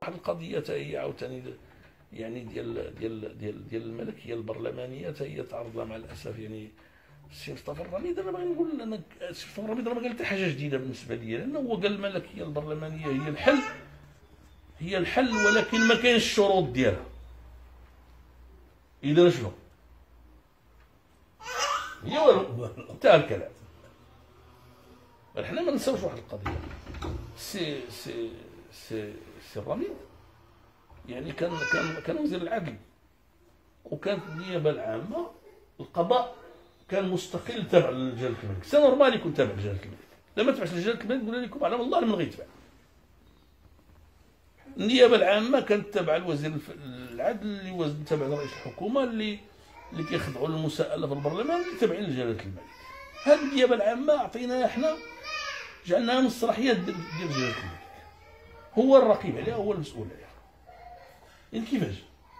واحد القضيه حتى هي عاوتاني يعني ديال الملكيه البرلمانيه حتى هي تعرض لها مع الاسف. يعني السي مصطفى الرميد انا باغي نقول انا السي مصطفى الرميد ما قال حتى حاجه جديده بالنسبه لي، لانه هو قال الملكيه البرلمانيه هي الحل ولكن ما كاينش الشروط ديالها. اذا شنو هي والو انتهى الكلام. حنا ما نساوش واحد القضيه. سي الرميد يعني كان وزير العدل، وكانت النيابه العامه القضاء كان مستقل تابع لجلاله الملك. سي نورمال يكون تابع لجلاله الملك، لما تبعش لجلاله الملك قلنا لكم على الله من غير يتبع. النيابه العامه كانت تابعه لوزير العدل اللي هو تابع لرئيس الحكومه اللي كيخضعوا للمساءله في البرلمان اللي تابعين لجلاله الملك. هذه النيابه العامه عطيناها حنا، جعلناها من الصلاحيات ديال جلاله الملك، هو الرقيب عليها هو المسؤول عليها. يعني كيفاش؟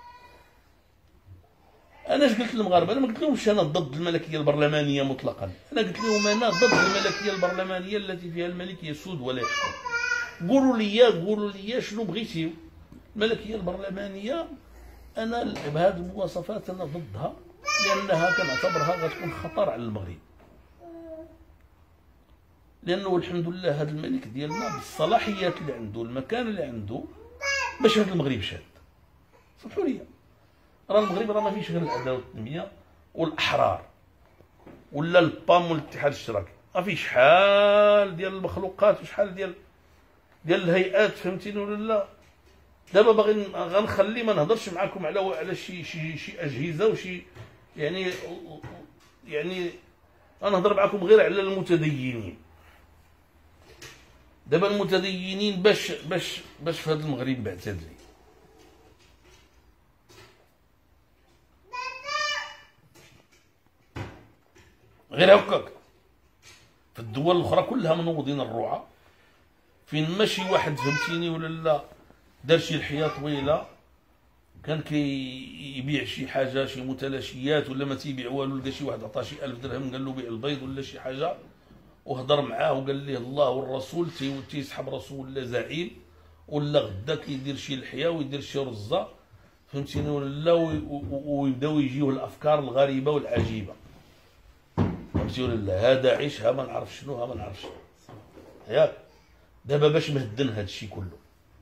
انا اش قلت للمغاربه؟ انا ما قلت لهمش انا ضد الملكيه البرلمانيه مطلقا، انا قلت لهم انا ضد الملكيه البرلمانيه التي فيها الملك يسود ولا يحكم. قولوا لي شنو بغيتيو. الملكيه البرلمانيه انا بهذه المواصفات انا ضدها، لانها كنعتبرها غتكون خطر على المغرب. لانه الحمد لله هذا الملك ديالنا بالصلاحيات اللي عنده، المكان اللي عنده باش هذا المغرب شاد. سمحوا لي، راه المغرب راه ما فيش غير العداله والتنميه والاحرار ولا البام والاتحاد الاشتراكي، ما فيش شحال ديال المخلوقات وشحال ديال الهيئات، فهمتيني ولا لا؟ دابا باغي غنخلي ما نهضرش معكم على شي اجهزه وشي يعني غنهضر معكم غير على المتدينين. دابا المتدينين باش في هذا المغرب معتدلين. غير هكاك في الدول الاخرى كلها منوضين الرعى، فين ماشي واحد فهمتيني ولا لا دار شي لحيه طويله كان كيبيع شي حاجه شي متلاشيات ولا ما تيبيع والو، لقى شي واحد عطاه شي 1000 درهم قال له بيع البيض ولا شي حاجه، وهضر معاه وقال ليه الله والرسول، تيسحب رسول الله زعيم، ولا غدا كيدير شي لحيه ويدير شي رزه فهمتيني ولا لا، ويبداو يجيوه الافكار الغريبه والعجيبه فهمتي ولا لا. هذا عيش ها ما نعرف شنو ها ما نعرف شنو ياك. دابا باش مهدن هذا الشيء كله.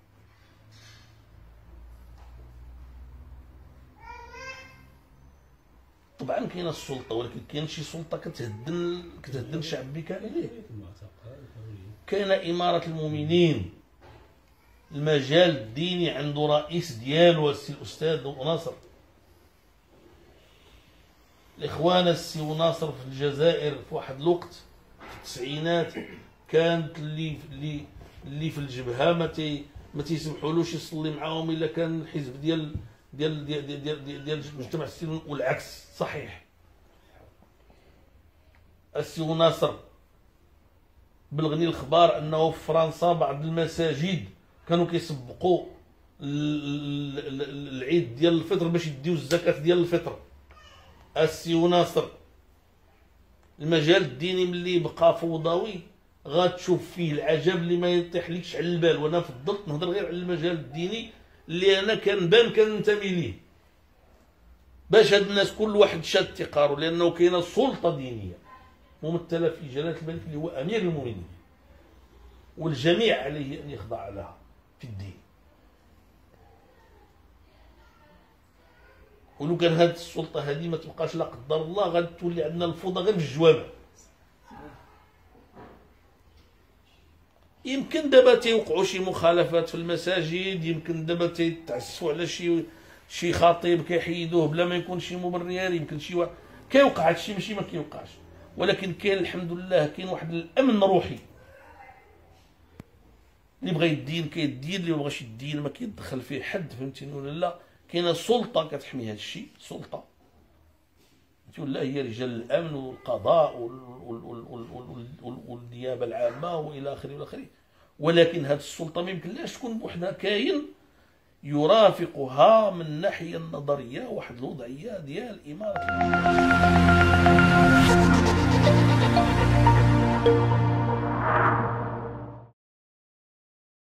طبعا كاينه السلطه، ولكن كاين شي سلطه كتهدن شعب بكامله. كاينه اماره المؤمنين، المجال الديني عنده رئيس ديالو السي الاستاذ ناصر. الاخوان السي ناصر في الجزائر في واحد الوقت في التسعينات كانت اللي في الجبهه ما تيسمحولوش يصلي معاهم الا كان الحزب ديال المجتمع السلمي، والعكس صحيح. السي ناصر بلغني الخبار انه في فرنسا بعض المساجد كانوا كيسبقوا العيد ديال الفطر باش يديو الزكاه ديال الفطر. السي ناصر المجال الديني ملي بقى فوضوي غتشوف فيه العجب اللي ما يطيحلكش على البال. وانا فضلت نهضر غير على المجال الديني اللي انا كننتمي ليه، باش هاد الناس كل واحد شاد تقارو، لانه كاينه سلطه دينيه ممثله في جلاله الملك اللي هو امير المؤمنين، والجميع عليه ان يخضع لها في الدين. ولو كان هاد السلطه هذه ما تبقاش لا قدر الله غادي تولي عندنا الفوضى غير في الجوامع. يمكن دابا تيوقعوا شي مخالفات في المساجد، يمكن دابا تيتعسفوا على شي خطيب كيحيدوه بلا ما يكون شي مبرر، يمكن شي واحد كيوقع هادشي ماشي ما كيوقعش، ولكن كاين الحمد لله كاين واحد الامن روحي. اللي بغى يدين كيدين، اللي ما بغاش يدين ما كيدخل فيه حد فهمتيني ولا لا. كاينه سلطه كتحمي هذا الشيء، سلطه ولا هي رجال الامن والقضاء والنيابه العامه والى اخره والى اخره. ولكن هذه السلطه ما يمكنلاش تكون بوحدها، كاين يرافقها من الناحيه النظريه واحد الوضعيه ديال اماره